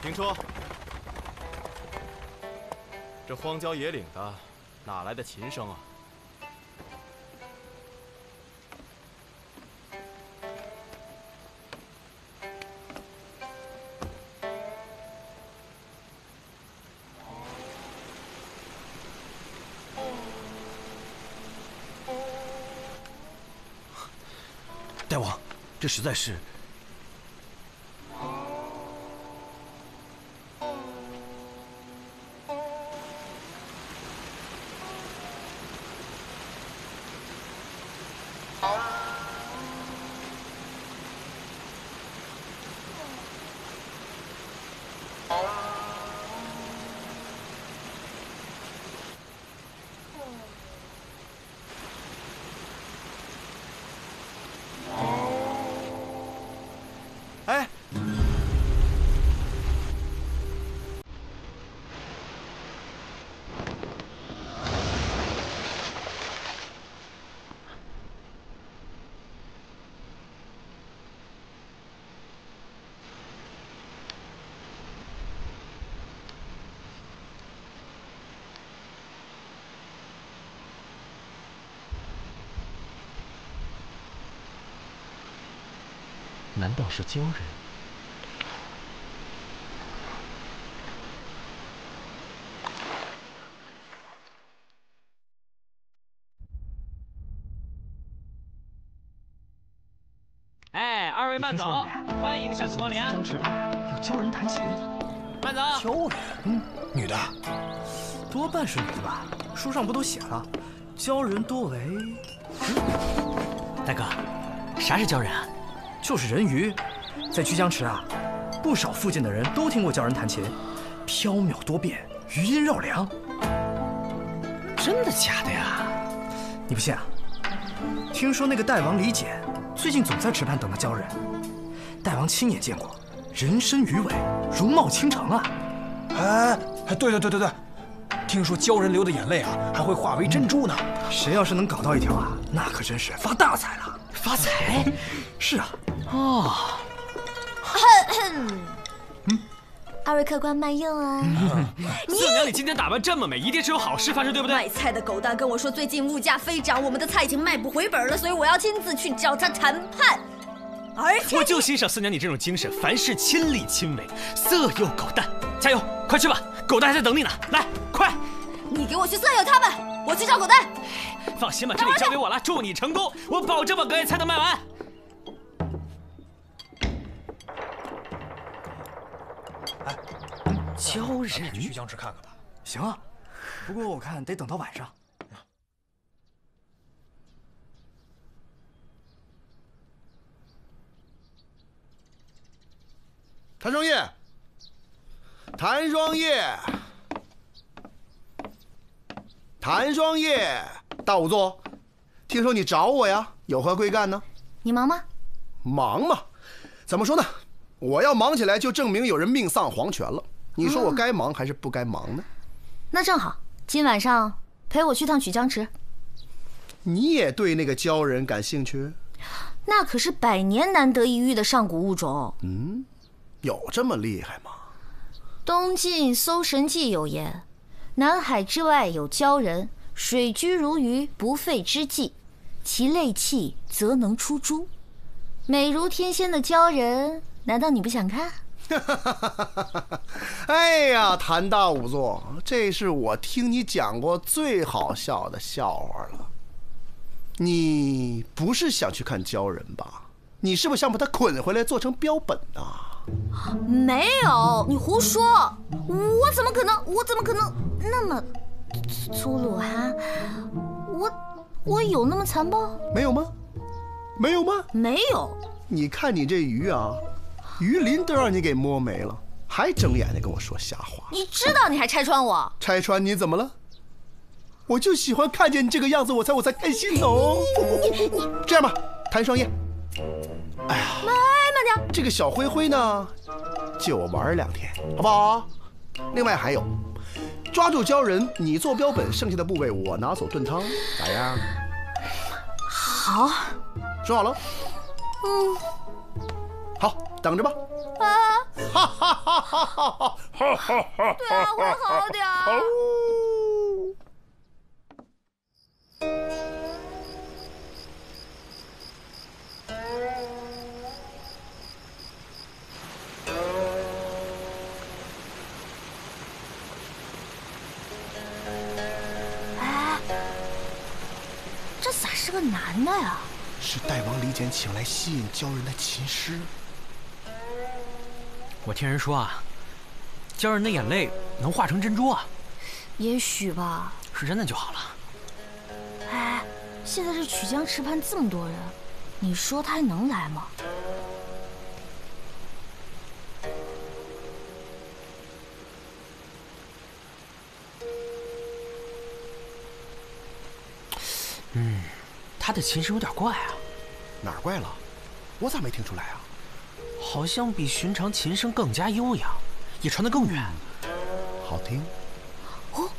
停车！这荒郊野岭的，哪来的琴声啊？ 大王，这实在是…… 哎， 难道是鲛人？ 哎，二位慢走，欢迎下次光临。 江池有鲛人弹琴， 慢走。 鲛人，女的，多半是女的吧？书上不都写了，鲛人多为…… 大哥，啥是鲛人啊？ 就是人鱼。在曲江池啊，不少附近的人都听过鲛人弹琴，飘渺多变，余音绕梁。 真的假的呀？ 你不信啊？听说那个代王李简最近总在池畔等那鲛人，代王亲眼见过，人身鱼尾，容貌倾城啊！ 哎，对，听说鲛人流的眼泪啊，还会化为珍珠呢。 谁要是能搞到一条啊，那可真是发大财了！ 发财？ 是啊。 哦。 二位客官慢用啊！ 四娘，你今天打扮这么美，一定是有好事发生，对不对？ 卖菜的狗蛋跟我说，最近物价飞涨，我们的菜已经卖不回本了，所以我要亲自去找他谈判。而且我就欣赏四娘你这种精神，凡事亲力亲为，色诱狗蛋，加油，快去吧，狗蛋还在等你呢，来，快！ 你给我去色诱他们，我去找狗蛋。 放心吧，这里交给我了，祝你成功，我保证把隔夜菜都卖完。 鲛人去江池看看吧。 行啊，不过我看得等到晚上。 谭双叶，谭双叶，谭双叶，大仵作，听说你找我呀？有何贵干呢？ 你忙吗？ 忙嘛，怎么说呢？我要忙起来，就证明有人命丧黄泉了。你说我该忙还是不该忙呢？ 那正好，今晚上陪我去趟曲江池。 你也对那个鲛人感兴趣？ 那可是100年难得一遇的上古物种。 有这么厉害吗？ 东晋《搜神记》有言：南海之外有鲛人，水居如鱼，不费之计，其类气则能出珠。美如天仙的鲛人，难道你不想看？ 哎呀，谭大仵作，这是我听你讲过最好笑的笑话了。你不是想去看鲛人吧？你是不是想把它捆回来做成标本啊？ 没有，你胡说！我怎么可能那么粗鲁哈？我有那么残暴？ 没有吗？没有吗？ 没有。 你看你这鱼啊，鱼鳞都让你给摸没了，还睁眼睛跟我说瞎话。 你知道你还拆穿我？ 拆穿你怎么了？我就喜欢看见你这个样子，我才开心哦。这样吧，谭双叶，哎呀， 慢点。 这个小灰灰呢，借我玩2天，好不好？另外还有，抓住鲛人，你做标本，剩下的部位我拿走炖汤，咋样？ 好， 说好了。好，等着吧。 哈哈哈哈哈！ 对啊，会好点儿。哎，这咋是个男的呀？ 是大王李简请来吸引鲛人的琴师。 我听人说啊，鲛人的眼泪能化成珍珠啊。 也许吧。 是真的就好了。 哎，现在这曲江池畔这么多人，你说他还能来吗？ 他的琴声有点怪啊。 哪儿怪了？我咋没听出来啊？ 好像比寻常琴声更加悠扬，也传得更远。 好听。 哦。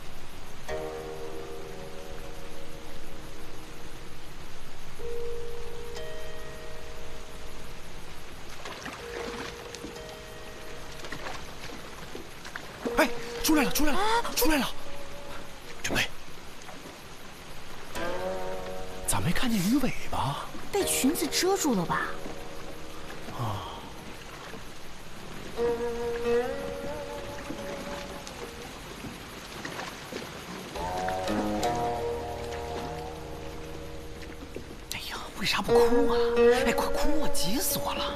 哎，出来了，出来了，出来了！准备。咋没看见鱼尾巴？ 被裙子遮住了吧？ 啊。 哎呀，为啥不哭啊？哎，快哭啊！急死我了！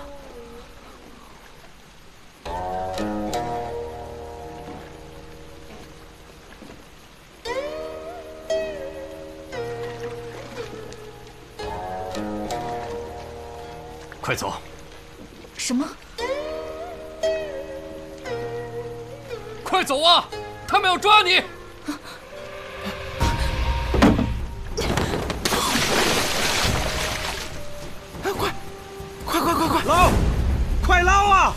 快走！ 什么？ 快走啊！他们要抓你！ 快捞！快捞啊！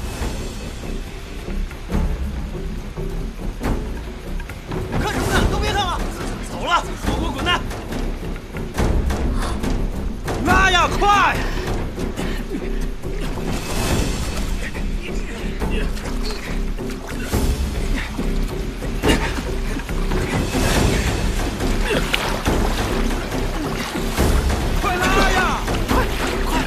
看什么看？都别看了！ 走了，给我滚蛋！ 拉呀，快！快拉呀！快！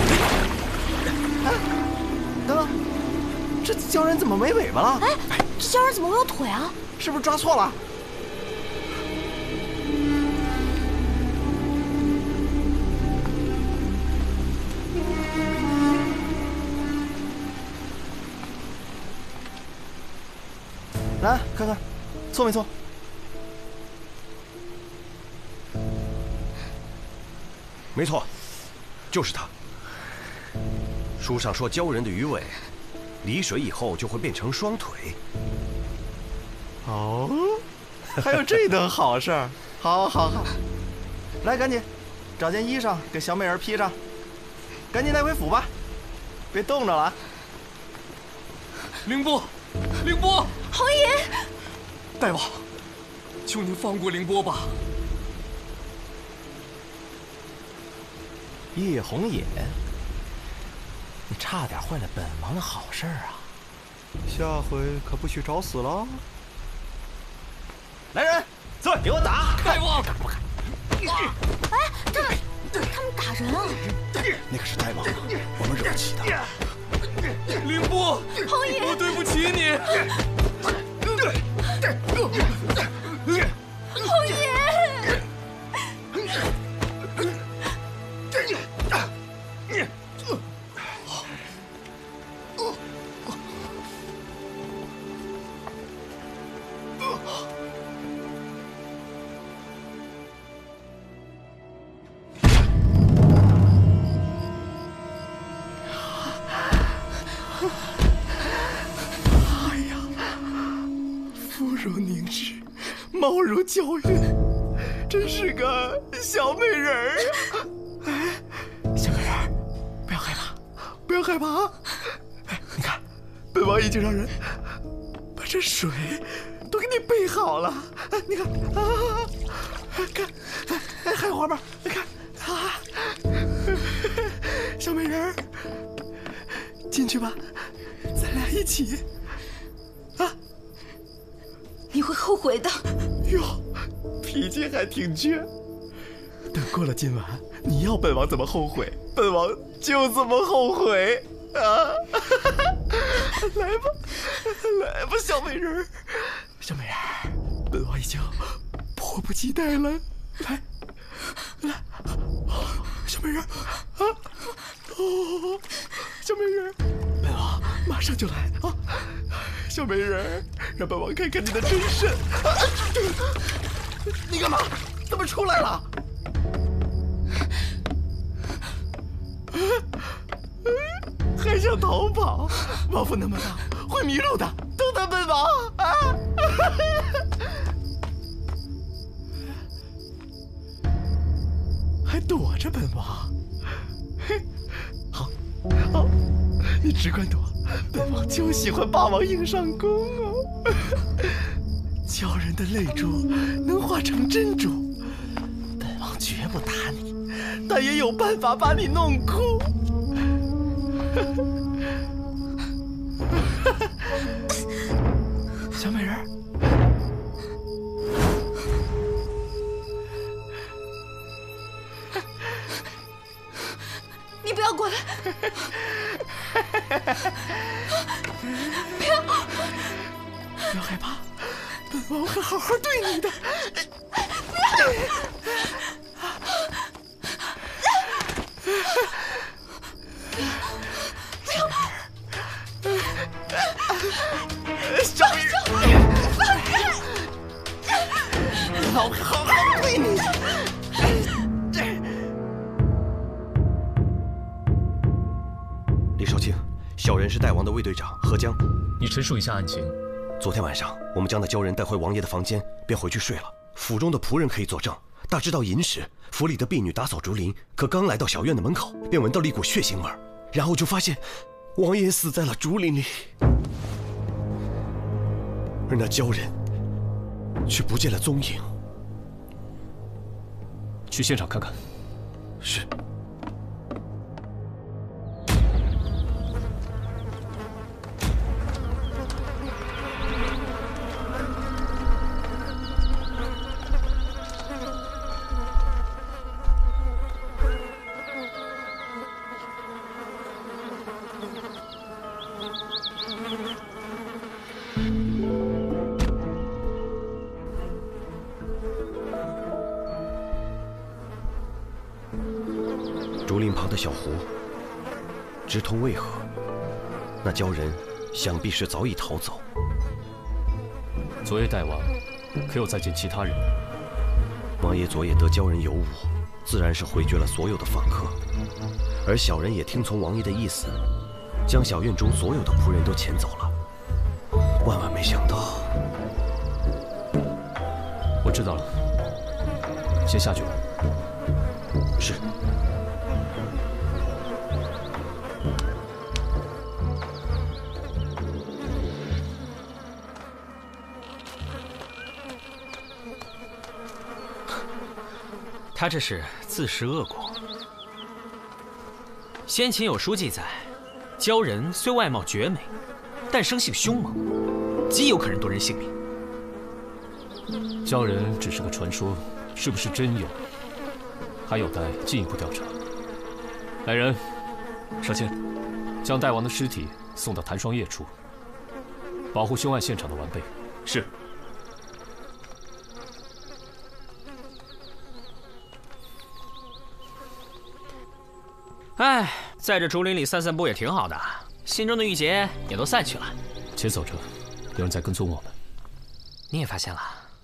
等等，这鲛人怎么没尾巴了？ 哎，这鲛人怎么会有腿啊？ 是不是抓错了？来看看，错没错？ 没错，就是他。书上说鲛人的鱼尾，离水以后就会变成双腿。 哦，还有这等好事儿！好，好，好，来，赶紧找件衣裳给小美人披上，赶紧带回府吧，别冻着了啊！ 凌波，凌波， 侯爷， 大王，求您放过凌波吧。 叶红野，你差点坏了本王的好事啊！下回可不许找死了。来人，坐，给我打！ 大王， 不敢。 哎，他们打人啊！ 那可是大王，我们惹不起的。 凌波， 侯爷， 我对不起你。 侯爷。 凝脂，貌如娇韵，真是个小美人儿。哎，小美人儿，不要害怕，不要害怕啊！哎，你看，本王已经让人把这水都给你备好了。你看啊，看，哎，还有花瓣，你看啊，小美人儿，进去吧， 一起。 你会后悔的。 哟，脾气还挺倔。等过了今晚，你要本王怎么后悔，本王就怎么后悔啊！来吧，来吧，小美人儿，小美人儿，本王已经迫不及待了。来，来，小美人儿啊！哦，小美人儿，本王马上就来啊！小美人儿，让本王看看你的真身。你干嘛？怎么出来了？还想逃跑？王府那么大，会迷路的。等等本王啊！还躲着本王？好，好，你只管躲。本王就喜欢霸王硬上弓哦。鲛人的泪珠能化成珍珠，本王绝不打你，但也有办法把你弄哭。小美人儿， 你不要过来！ 不要害怕，本王会好好对你的。小美人，放开！本王会好好对你。 李少卿，小人是代王的卫队长何江。 你陈述一下案情。 昨天晚上，我们将那鲛人带回王爷的房间，便回去睡了。府中的仆人可以作证。大致到寅时，府里的婢女打扫竹林，可刚来到小院的门口，便闻到了一股血腥味儿，然后就发现王爷死在了竹林里，而那鲛人却不见了踪影。 去现场看看。 是。竹林旁的小湖，直通渭河。那鲛人想必是早已逃走。 昨夜代王可有再见其他人？ 王爷昨夜得鲛人有误，自然是回绝了所有的访客。而小人也听从王爷的意思，将小院中所有的仆人都遣走了。万万没想到。 我知道了，先下去吧。 是。 他这是自食恶果。先秦有书记载，鲛人虽外貌绝美，但生性凶猛，极有可能夺人性命。 鲛人只是个传说，是不是真有，还有待进一步调查。来人，少卿，将代王的尸体送到檀霜驿处，保护凶案现场的完备。 是。哎，在这竹林里散散步也挺好的，心中的郁结也都散去了。 且走着，有人在跟踪我们。 你也发现了？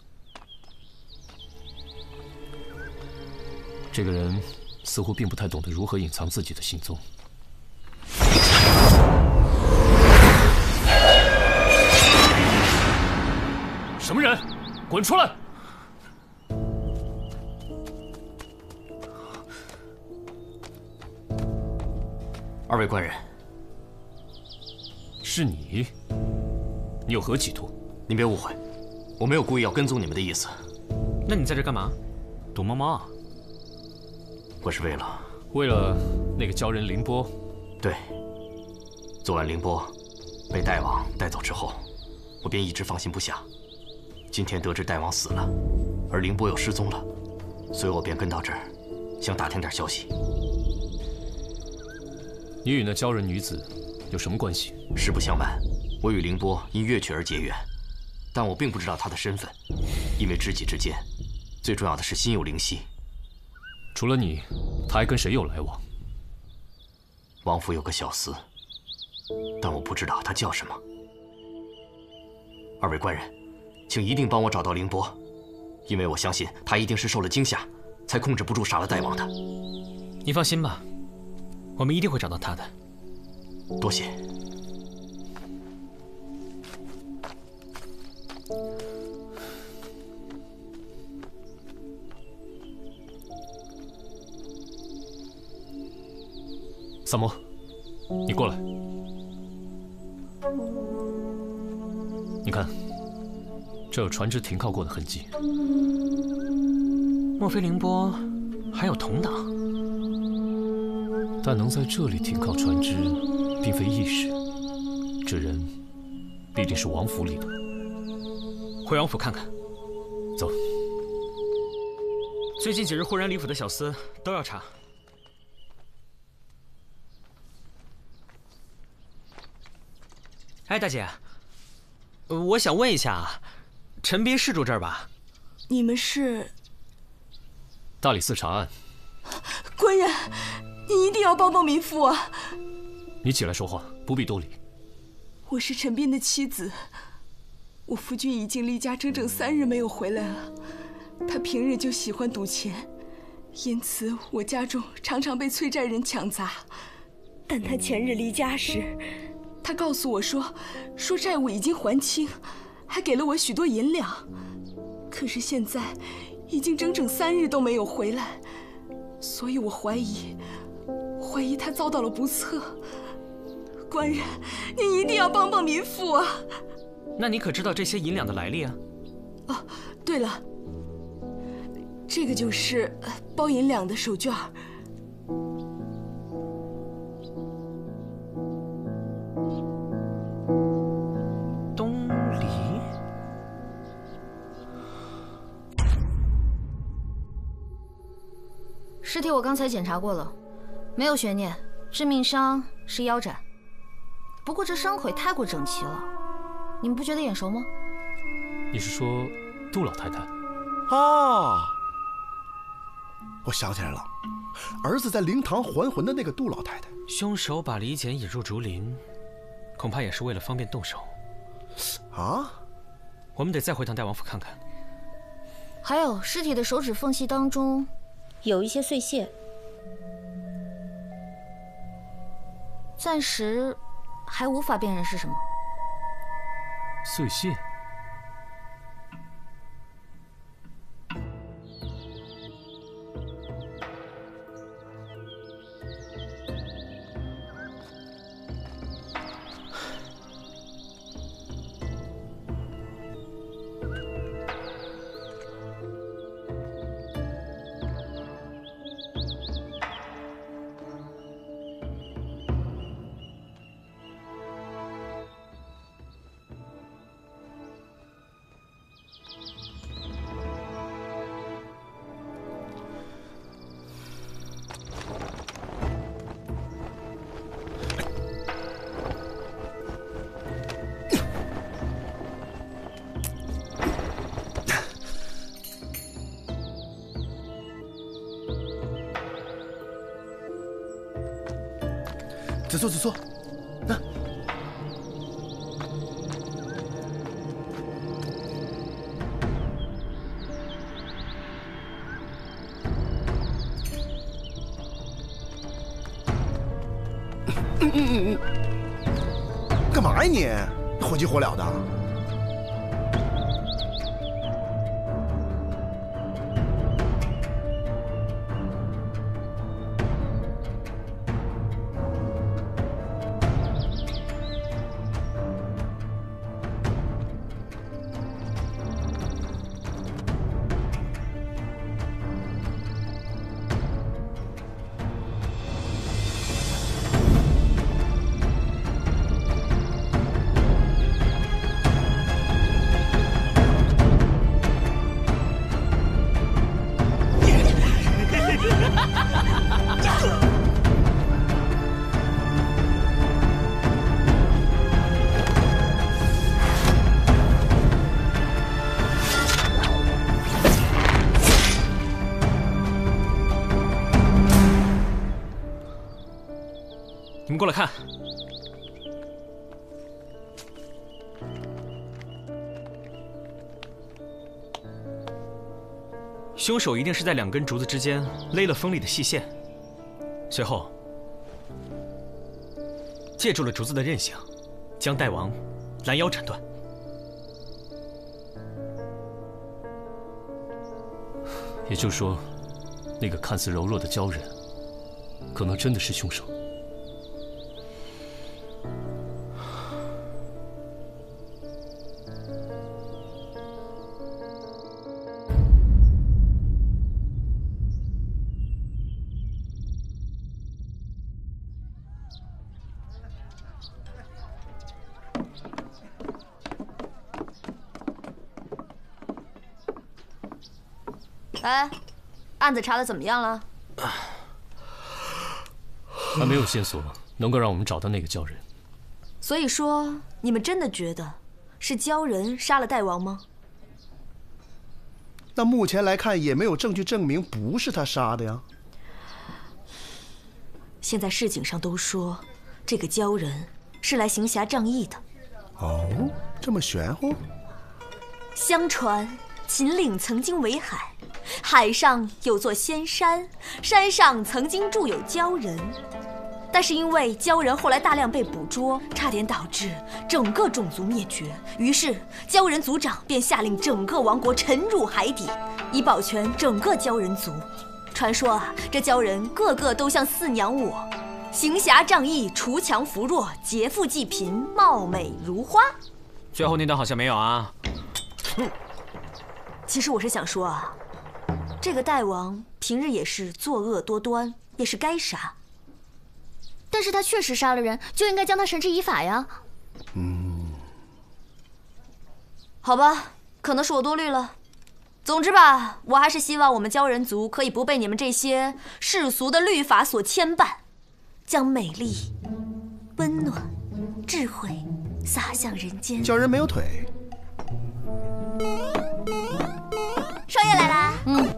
这个人似乎并不太懂得如何隐藏自己的行踪。什么人？滚出来！ 二位官人， 是你？你有何企图？ 您别误会，我没有故意要跟踪你们的意思。那你在这干嘛？躲猫猫啊？我是为了那个鲛人凌波。 对，昨晚凌波被代王带走之后，我便一直放心不下。今天得知代王死了，而凌波又失踪了，所以我便跟到这儿，想打听点消息。 你与那鲛人女子有什么关系？ 实不相瞒，我与凌波因乐曲而结缘，但我并不知道她的身份，因为知己之间，最重要的是心有灵犀。 除了你，她还跟谁有来往？ 王府有个小厮，但我不知道他叫什么。二位官人，请一定帮我找到凌波，因为我相信他一定是受了惊吓，才控制不住杀了代王的。 你放心吧，我们一定会找到他的。 多谢。 萨摩，你过来。你看，这有船只停靠过的痕迹。 莫非凌波还有同党？ 但能在这里停靠船只，并非易事。这人必定是王府里的。 回王府看看。 走。 最近几日，忽然李府的小厮都要查。哎，大姐，我想问一下，陈斌是住这儿吧？ 你们是？ 大理寺查案。 官人，你一定要帮帮民妇啊！ 你起来说话，不必多礼。 我是陈斌的妻子，我夫君已经离家整整3日没有回来了。他平日就喜欢赌钱，因此我家中常常被催债人抢砸。但他前日离家时，他告诉我说债务已经还清，还给了我许多银两。可是现在已经整整3日都没有回来，所以我怀疑他遭到了不测。官人，您一定要帮帮民妇啊！ 那你可知道这些银两的来历啊？ 哦，对了，这个就是包银两的手绢。 东篱。 尸体我刚才检查过了，没有悬念，致命伤是腰斩。不过这伤口也太过整齐了，你们不觉得眼熟吗？ 你是说杜老太太？ 哦，我想起来了，儿子在灵堂还魂的那个杜老太太。 凶手把李简引入竹林，恐怕也是为了方便动手。 啊？ 我们得再回趟代王府看看。 还有，尸体的手指缝隙当中有一些碎屑，暂时还无法辨认是什么。 碎屑？ 子苏，啊！干嘛呀你？火急火燎的。 你们过来看。凶手一定是在2根竹子之间勒了锋利的细线，随后借助了竹子的韧性，将代王拦腰斩断。也就是说，那个看似柔弱的鲛人，可能真的是凶手。 哎，案子查得怎么样了？ 还没有线索能够让我们找到那个鲛人。 所以说，你们真的觉得是鲛人杀了代王吗？ 那目前来看，也没有证据证明不是他杀的呀。 现在市井上都说，这个鲛人是来行侠仗义的。 哦，这么玄乎？ 相传秦岭曾经为海，海上有座仙山，山上曾经住有鲛人。但是因为鲛人后来大量被捕捉，差点导致整个种族灭绝，于是鲛人族长便下令整个王国沉入海底，以保全整个鲛人族。传说啊，这鲛人个个都像四娘我，行侠仗义，除强扶弱，劫富济贫，貌美如花。 最后那段好像没有啊。 其实我是想说啊，这个代王平日也是作恶多端，也是该杀。 但是他确实杀了人，就应该将他绳之以法呀。 好吧，可能是我多虑了。总之吧，我还是希望我们鲛人族可以不被你们这些世俗的律法所牵绊，将美丽、温暖、智慧洒向人间。 鲛人没有腿。 少爷来啦！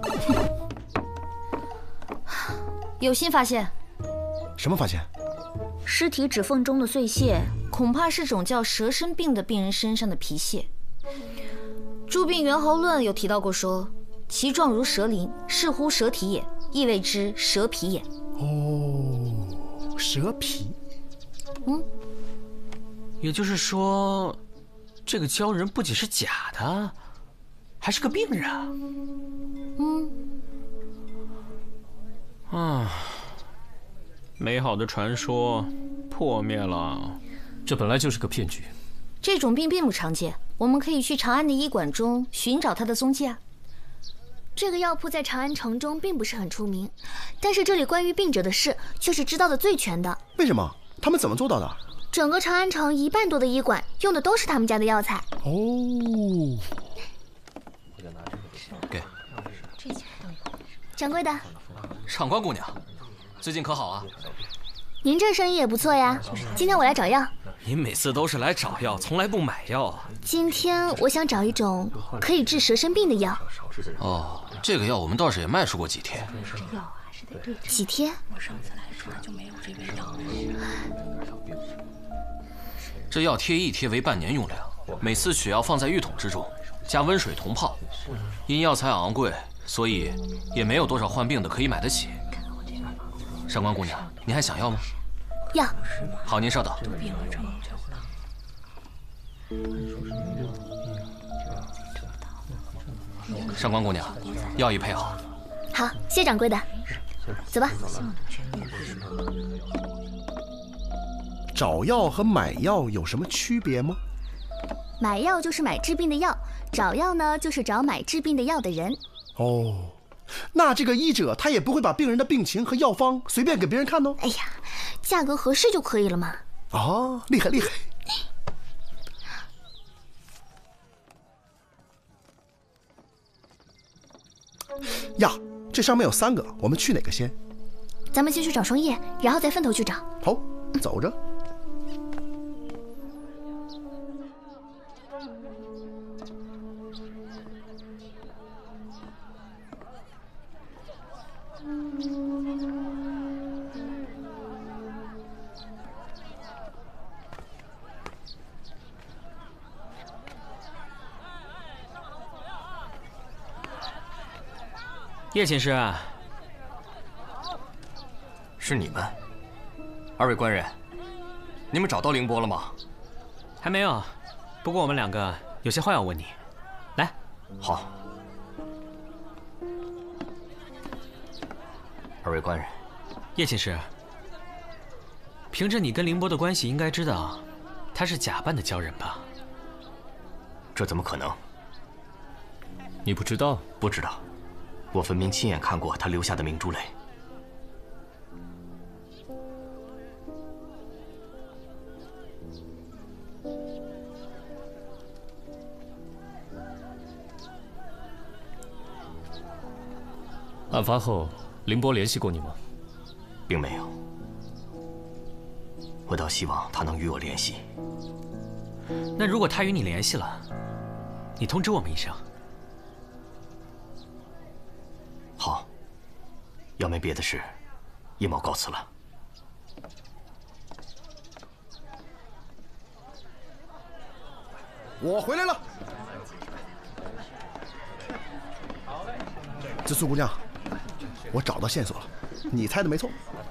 有新发现。 什么发现？ 尸体指缝中的碎屑，恐怕是种叫蛇身病的病人身上的皮屑。《诸病源候论》有提到过说，其状如蛇鳞，是乎蛇体也，亦谓之蛇皮也。 哦，蛇皮。 也就是说，这个鲛人不仅是假的，还是个病人啊。美好的传说破灭了，这本来就是个骗局。 这种病并不常见，我们可以去长安的医馆中寻找它的踪迹啊。 这个药铺在长安城中并不是很出名，但是这里关于病者的事却是知道的最全的。 为什么？他们怎么做到的？ 整个长安城1半多的医馆用的都是他们家的药材。 哦， 给。 掌柜的。 上官姑娘，最近可好啊？ 您这生意也不错呀。今天我来找药。 您每次都是来找药，从来不买药啊。 今天我想找一种可以治蛇身病的药。 哦，这个药我们倒是也卖出过几天。 几天？ 我上次来说就没有这味道。 这药贴一贴为半年用量，每次取药放在浴桶之中，加温水同泡。因药材昂贵，所以也没有多少患病的可以买得起。上官姑娘，您还想要吗？ 要。 好，您稍等。上官姑娘，药已配好。 好，谢掌柜的。走吧。 找药和买药有什么区别吗？ 买药就是买治病的药，找药呢就是找买治病的药的人。 哦，那这个医者他也不会把病人的病情和药方随便给别人看哦。 哎呀，价格合适就可以了嘛。 哦，厉害厉害。呀，这上面有3个，我们去哪个先？ 咱们先去找双叶，然后再分头去找。 好，走着。 叶寝师， 是你们，二位官人，你们找到凌波了吗？ 还没有，不过我们两个有些话要问你。来， 好。二位官人， 叶寝师，凭着你跟凌波的关系，应该知道他是假扮的鲛人吧？ 这怎么可能？ 你不知道？ 不知道，我分明亲眼看过他留下的明珠泪。 案发后，凌波联系过你吗？ 并没有。我倒希望他能与我联系。 那如果他与你联系了，你通知我们一声。 好。要没别的事，叶某告辞了。 我回来了。这苏姑娘，我找到线索了，你猜的没错。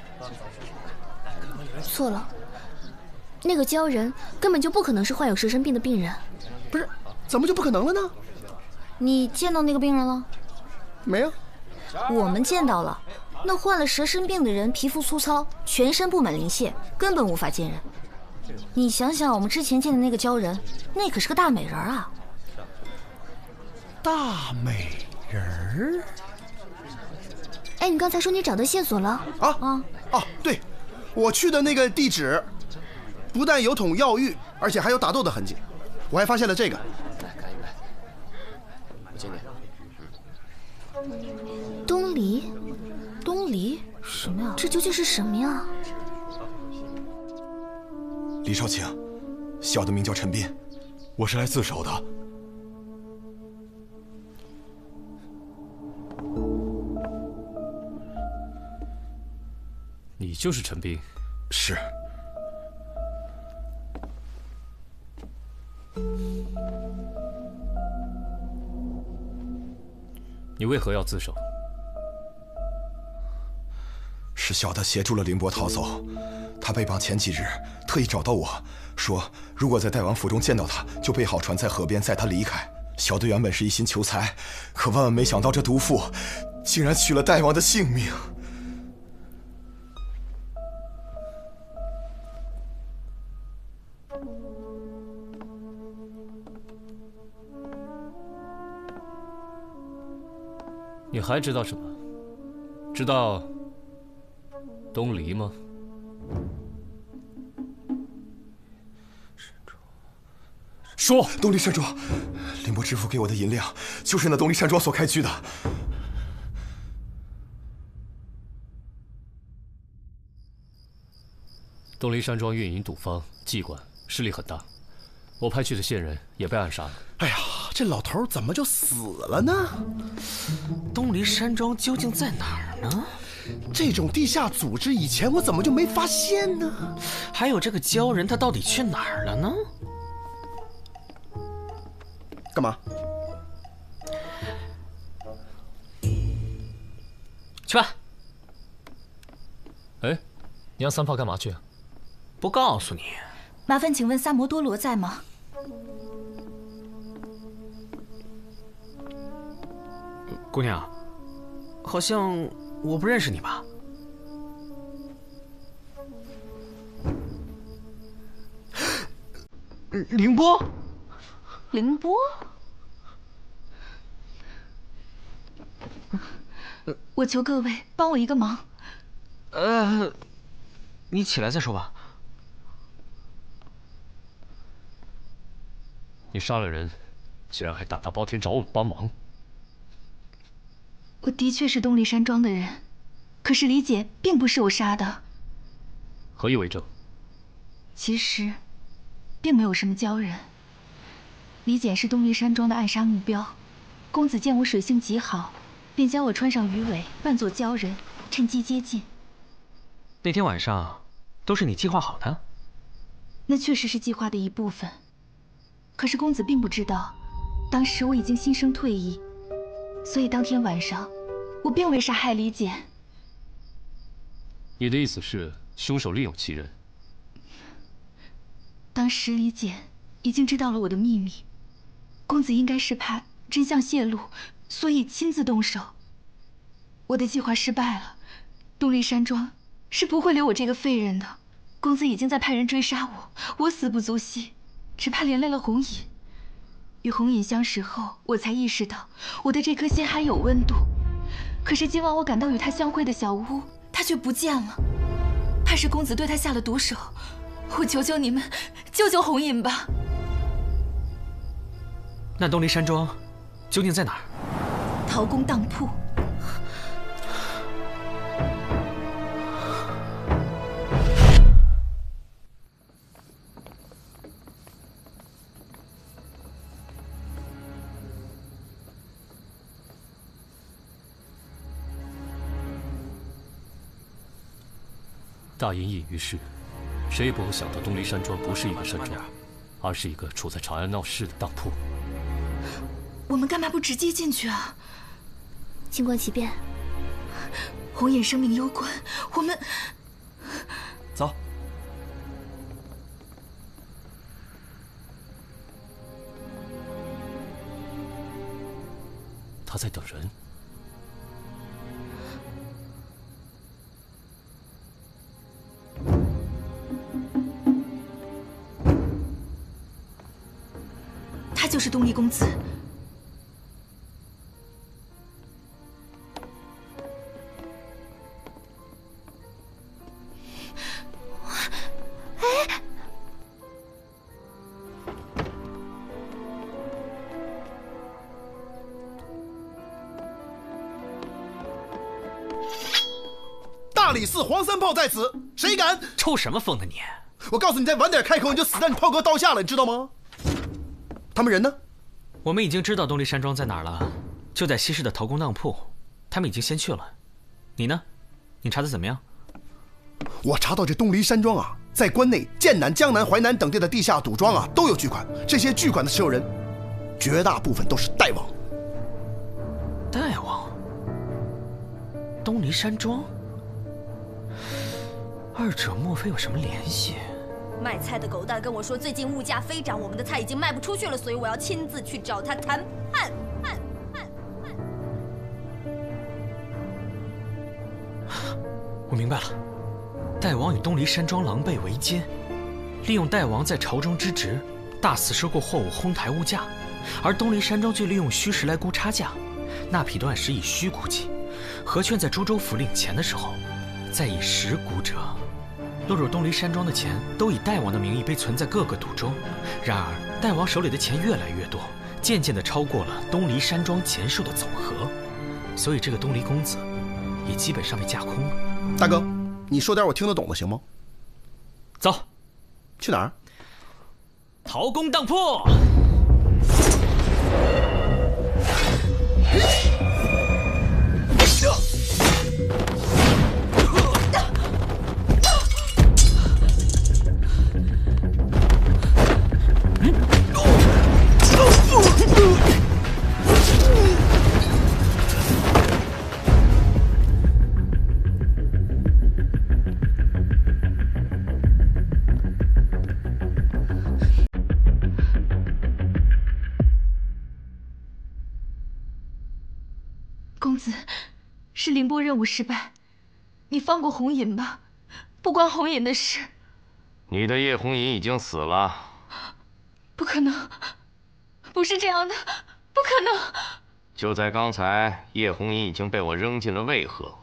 错了，那个鲛人根本就不可能是患有蛇身病的病人。 不是，怎么就不可能了呢？ 你见到那个病人了？ 没有。 我们见到了。那患了蛇身病的人皮肤粗糙，全身布满鳞屑，根本无法见人。你想想，我们之前见的那个鲛人，那可是个大美人啊！ 大美人？ 哎，你刚才说你找到线索了？ 对，我去的那个地址，不但有桶药浴，而且还有打斗的痕迹。我还发现了这个。 我见你。 东篱。 东篱？什么呀？ 这究竟是什么呀？ 李少卿，小的名叫陈斌，我是来自首的。 你就是陈斌？ 是。 你为何要自首？ 是小的协助了凌波逃走，他被绑前几日，特意找到我说，如果在代王府中见到他，就备好船在河边载他离开。小的原本是一心求财，可万万没想到这毒妇竟然取了代王的性命。 你还知道什么？知道东篱吗？说， 东篱山庄，凌波知府给我的银两，就是那东篱山庄所开具的。 东篱山庄运营赌坊、妓馆，势力很大，我派去的线人也被暗杀了。 哎呀，这老头怎么就死了呢？ 东篱山庄究竟在哪儿呢？ 这种地下组织以前我怎么就没发现呢？ 还有这个鲛人，他到底去哪儿了呢？ 干嘛？ 去吧。 哎，你让三炮干嘛去啊？ 不告诉你。 麻烦请问萨摩多罗在吗？ 姑娘，好像我不认识你吧？凌波。 凌波？我求各位帮我一个忙。 你起来再说吧。 你杀了人，竟然还大大包天找我们帮忙。 我的确是东篱山庄的人，可是李姐并不是我杀的。 何以为证？ 其实，并没有什么鲛人。李简是东篱山庄的暗杀目标，公子见我水性极好，便将我穿上鱼尾，扮作鲛人，趁机接近。 那天晚上，都是你计划好的？ 那确实是计划的一部分。可是公子并不知道，当时我已经心生退意，所以当天晚上， 我并未杀害李简。 你的意思是凶手另有其人？ 当时李简已经知道了我的秘密，公子应该是怕真相泄露，所以亲自动手。我的计划失败了，东篱山庄是不会留我这个废人的。公子已经在派人追杀我，我死不足惜，只怕连累了红隐。与红隐相识后，我才意识到我的这颗心还有温度。可是今晚我赶到与他相会的小屋，他却不见了，怕是公子对他下了毒手。我求求你们，救救红隐吧！ 那东篱山庄究竟在哪儿？ 陶公当铺。 大隐隐于市，谁也不会想到东篱山庄不是一个山庄，而是一个处在长安闹市的当铺。 我们干嘛不直接进去啊？ 静观其变。 红隐生命攸关，我们走。 他在等人。 他就是东篱公子。 大理寺黄三炮在此，谁敢？ 抽什么风呢你？ 我告诉你，再晚点开口，你就死在你炮哥刀下了，你知道吗？他们人呢？ 我们已经知道东篱山庄在哪儿了，就在西市的陶公当铺，他们已经先去了。你呢？你查得怎么样？ 我查到这东篱山庄啊，在关内、剑南、江南、淮南等地的地下赌庄啊，都有巨款。这些巨款的持有人，绝大部分都是代王。 代王？东篱山庄？二者莫非有什么联系？ 卖菜的狗蛋跟我说，最近物价飞涨，我们的菜已经卖不出去了，所以我要亲自去找他谈判。 我明白了，代王与东篱山庄狼狈为奸，利用代王在朝中之职，大肆收购货物，哄抬物价，而东篱山庄却利用虚实来估差价，那匹断时以虚估计，何劝在株洲府领钱的时候，再以实估折。落入东篱山庄的钱都以代王的名义被存在各个赌中，然而代王手里的钱越来越多，渐渐地超过了东篱山庄钱数的总和，所以这个东篱公子也基本上被架空了。 大哥，你说点我听得懂的行吗？ 走。 去哪儿？ 陶公当铺。 公子，是凌波任务失败，你放过红隐吧，不关红隐的事。 你的叶红隐已经死了。 不可能，不是这样的，不可能！ 就在刚才，叶红隐已经被我扔进了渭河。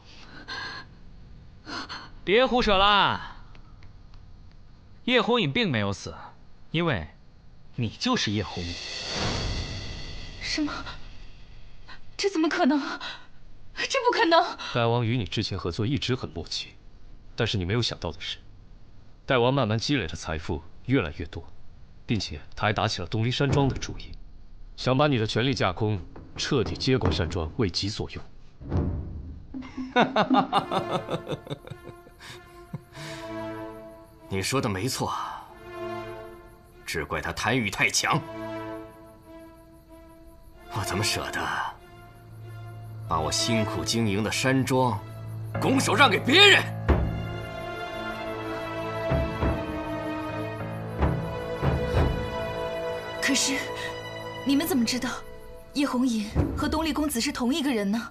别胡扯啦！叶红隐并没有死，因为你就是叶红隐。 什么？这怎么可能？这不可能！ 代王与你之前合作一直很默契，但是你没有想到的是，代王慢慢积累的财富越来越多，并且他还打起了东篱山庄的主意，想把你的权力架空，彻底接管山庄，为己所用。 你说的没错，只怪他贪欲太强。我怎么舍得把我辛苦经营的山庄拱手让给别人。 可是，你们怎么知道叶红隐和东丽公子是同一个人呢？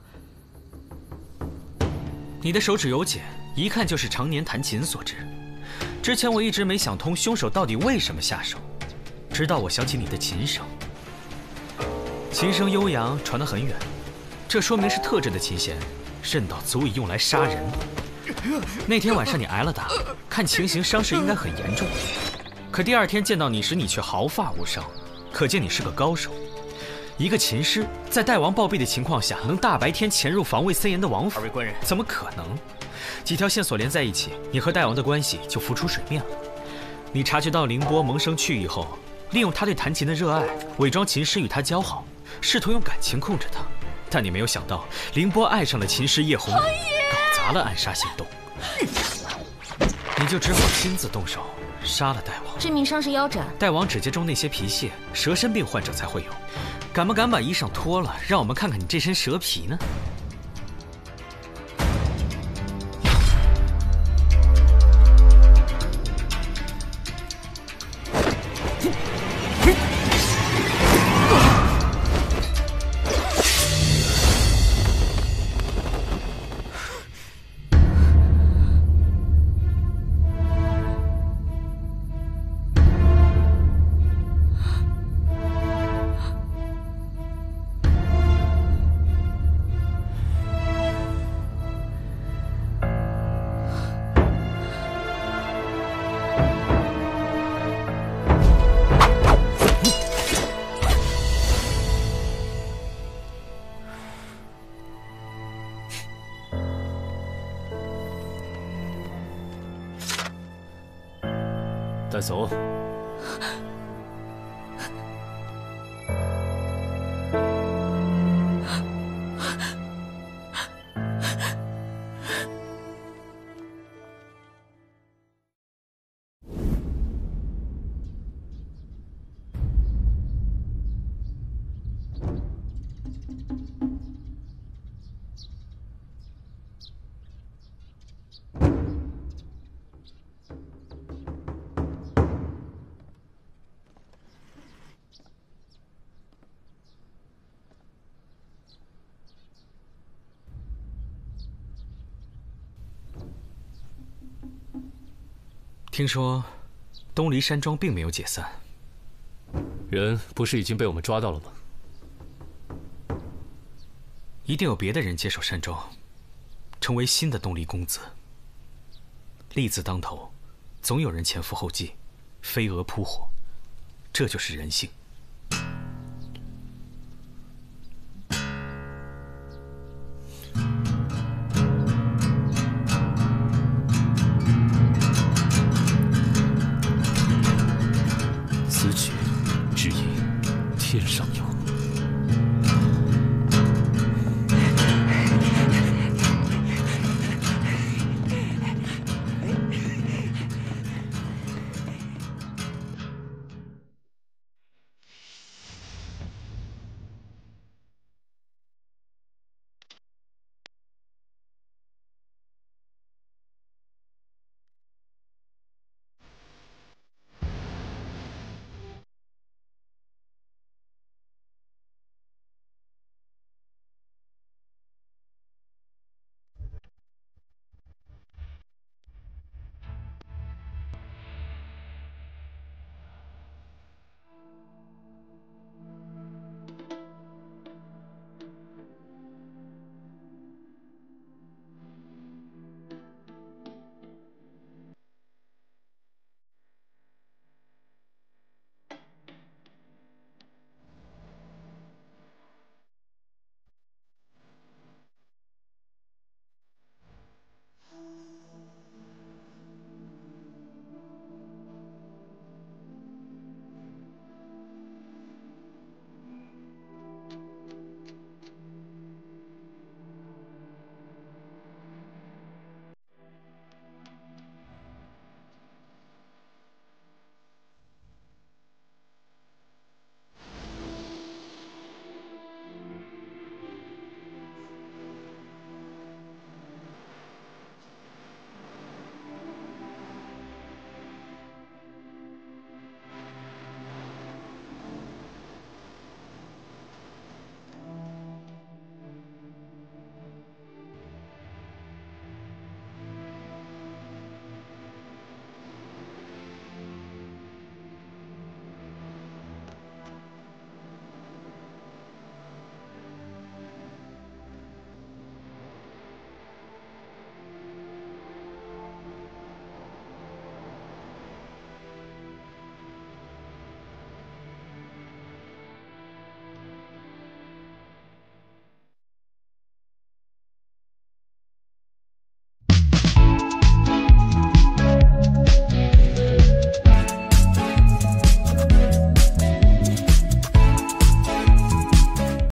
你的手指有茧，一看就是常年弹琴所致。之前我一直没想通凶手到底为什么下手，直到我想起你的琴声。琴声悠扬，传得很远，这说明是特制的琴弦，韧到足以用来杀人。那天晚上你挨了打，看情形伤势应该很严重。可第二天见到你时，你却毫发无伤，可见你是个高手。一个琴师在代王暴毙的情况下，能大白天潜入防卫森严的王府， 二位官人， 怎么可能？几条线索连在一起，你和代王的关系就浮出水面了。你察觉到凌波萌生去意后，利用他对弹琴的热爱，伪装琴师与他交好，试图用感情控制他。但你没有想到，凌波爱上了琴师叶红，搞砸了暗杀行动，你就只好亲自动手杀了代王。 致命伤是腰斩， 代王指节中那些皮屑，蛇身病患者才会有。敢不敢把衣裳脱了，让我们看看你这身蛇皮呢？ 带走。听说东篱山庄并没有解散， 人不是已经被我们抓到了吗？ 一定有别的人接手山庄，成为新的东篱公子。利字当头，总有人前赴后继，飞蛾扑火，这就是人性。